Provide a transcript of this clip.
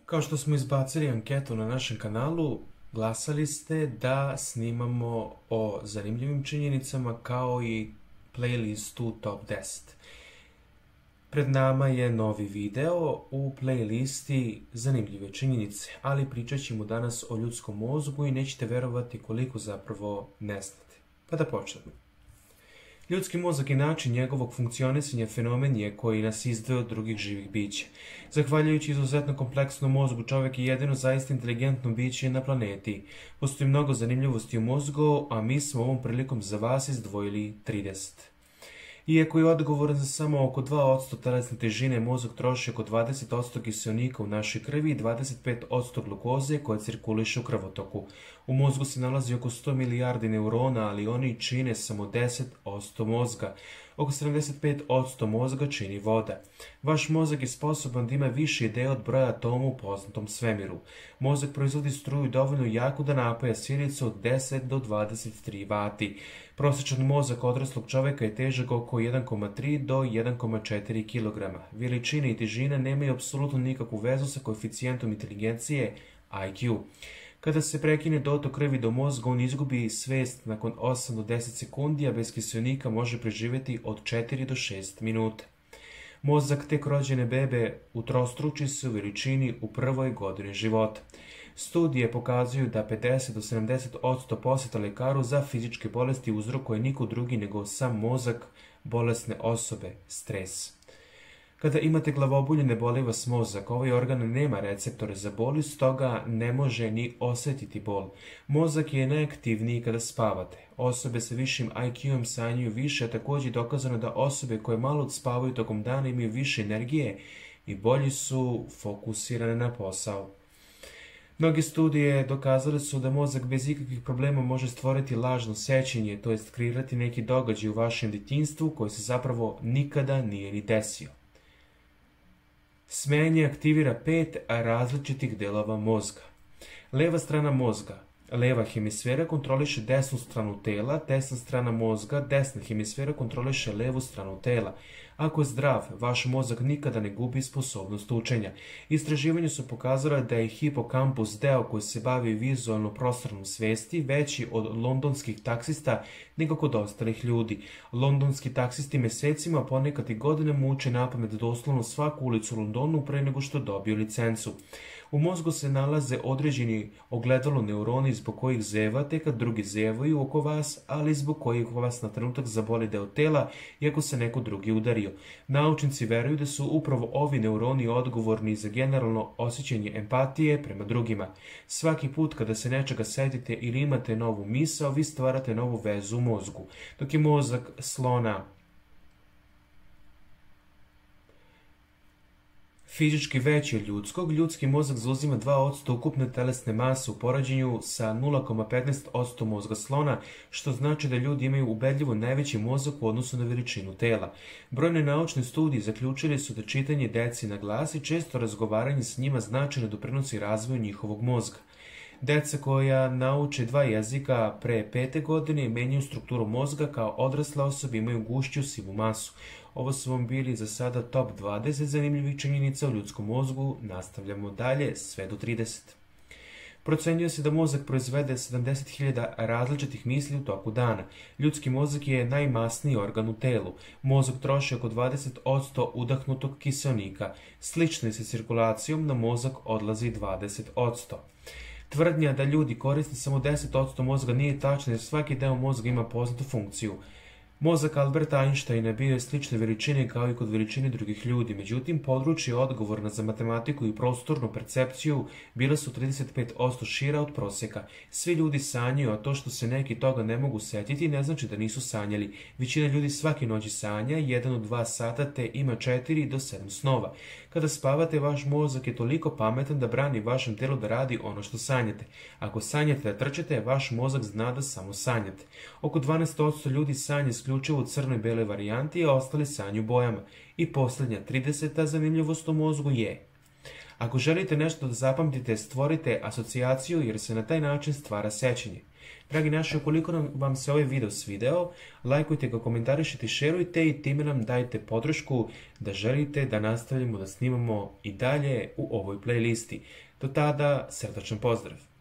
Kao što smo izbacili anketu na našem kanalu, glasali ste da snimamo o zanimljivim činjenicama kao i playlistu Top 10. Pred nama je novi video u playlisti zanimljive činjenice, ali pričat ćemo danas o ljudskom mozgu i nećete verovati koliko zapravo ne znate. Pa da počnemo. Ljudski mozak i način njegovog funkcionisanja fenomen je koji nas izdvaja od drugih živih bića. Zahvaljujući izuzetno kompleksnom mozgu, čovjek je jedino zaista inteligentno biće na planeti. Postoji mnogo zanimljivosti u mozgu, a mi smo ovom prilikom za vas izdvojili 30. Iako je odgovoran za samo oko 2% telesne težine, mozak troši oko 20% kiseonika u našoj krvi i 25% glukoze koja cirkuliše u krvotoku. U mozgu se nalazi oko 100 milijardi neurona, ali oni čine samo 10% mozga. Oko 75% mozga čini voda. Vaš mozak je sposoban da ima više ideja od broja atoma u poznatom svemiru. Mozak proizvodi struju dovoljno jaku da napaja silicu od 10 do 23 vati. Prosječan mozak odraslog čovjeka je težak oko 1,3 do 1,4 kg. Veličina i težina nemaju apsolutno nikakvu vezu sa koeficijentom inteligencije IQ. Kada se prekine dotok krvi do mozga, on izgubi svest nakon 8 do 10 sekundi, a bez kiseonika može preživjeti od 4 do 6 minuta. Mozak tek rođene bebe utrostruči se u veličini u prvoj godini života. Studije pokazuju da 50 do 70% posjeta lekaru za fizičke bolesti uzrokuje niko drugi nego sam mozak bolesne osobe, stres. Kada imate glavobolju, ne boli vas mozak. Ovaj organ nema receptore za bol, stoga ne može ni osjetiti bol. Mozak je najaktivniji kada spavate. Osobe sa višim IQ-om sanjaju više, a također je dokazano da osobe koje malo odspavaju tokom dana imaju više energije i bolji su fokusirane na posao. Mnoge studije dokazale su da mozak bez ikakvih problema može stvoriti lažno sećanje, to jest kreirati neki događaj u vašem djetinjstvu koji se zapravo nikada nije ni desio. Smenje aktivira 5 različitih delova mozga. Leva strana mozga, leva hemisfera kontroliše desnu stranu tela, desna strana mozga, desna hemisfera kontroliše levu stranu tela. Ako je zdrav, vaš mozak nikada ne gubi sposobnost učenja. Istraživanja su pokazala da je hipokampus, deo koji se bavi vizualno prostornom svesti, veći od londonskih taksista nego kod ostalih ljudi. Londonski taksisti mesecima, ponekad i godinama uče napamet doslovno svaku ulicu u Londonu pre nego što dobiju licencu. U mozgu se nalaze određeni ogledalo neuroni zbog kojih zevate kad drugi zevaju oko vas, ali zbog kojih vas na trenutak zaboli deo tela iako se neko drugi udario. Naučnici veruju da su upravo ovi neuroni odgovorni za generalno osjećanje empatije prema drugima. Svaki put kada se nečega setite ili imate novu misao, vi stvarate novu vezu u mozgu. Dok je mozak slona fizički veći od ljudskog, ljudski mozak zauzima 2% ukupne telesne mase u poređenju sa 0,15% mozga slona, što znači da ljudi imaju ubedljivo najveći mozak u odnosu na veličinu tela. Brojne naučne studije zaključili su da čitanje deci na glas i često razgovaranje s njima značajno doprinosi razvoju njihovog mozga. Deca koja nauče 2 jezika pre 5. godine menjaju strukturu mozga, kao odrasle osobe imaju gušću sivu masu. Ovo su vam bili za sada top 20 zanimljivih činjenica o ljudskom mozgu. Nastavljamo dalje sve do 30. Procenjuje se da mozak proizvede 70.000 različitih misli u toku dana. Ljudski mozak je najmasniji organ u telu. Mozak troši oko 20% udahnutog kiseonika. Slično je sa cirkulacijom, na mozak odlazi 20%. Tvrdnja da ljudi koriste samo 10% mozga nije tačna jer svaki deo mozga ima poznatu funkciju. Mozak Alberta Einsteina bio je slične veličine kao i kod veličine drugih ljudi, međutim područje odgovorna za matematiku i prostornu percepciju bila su 35% šira od prosjeka. Svi ljudi sanjaju, a to što se neki toga ne mogu setiti ne znači da nisu sanjali. Većina ljudi svake noći sanja, 1 od 2 sata te ima 4 do 7 snova. Kada spavate, vaš mozak je toliko pametan da brani vašem telu da radi ono što sanjate. Ako sanjate da trčete, vaš mozak zna da samo sanjate. Oko 12% ljudi sanja isključivo u crnoj bele varijanti, a ostali sanju bojama. I posljednja 30. zanimljivost u mozgu je: ako želite nešto da zapamtite, stvorite asocijaciju jer se na taj način stvara sećanje. Dragi naši, ukoliko vam se ovaj video svideo, lajkujte ga, komentarišite, šerujte i time nam dajte podršku da želite da nastavimo da snimamo i dalje u ovoj playlisti. Do tada, srdačan pozdrav!